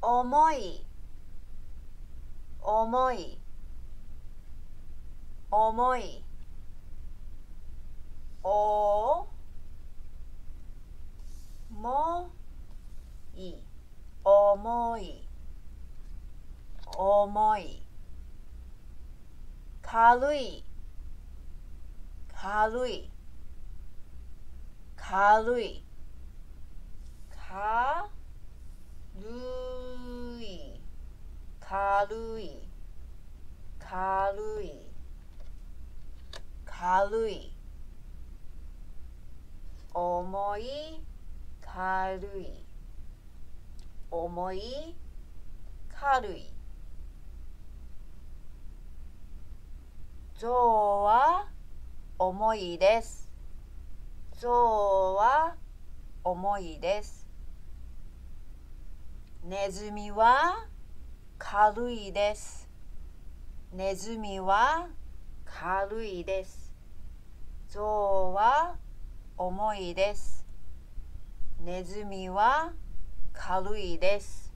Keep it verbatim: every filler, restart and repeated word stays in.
重い、重い、重い。おもい、重い、重い。軽い、軽い、軽い。かるい、軽い、軽い、軽い。重い、軽い、重い、軽い。象は重いです。象は重いです。ネズミは軽いです。ネズミは軽いです。象は重いです。ネズミは軽いです。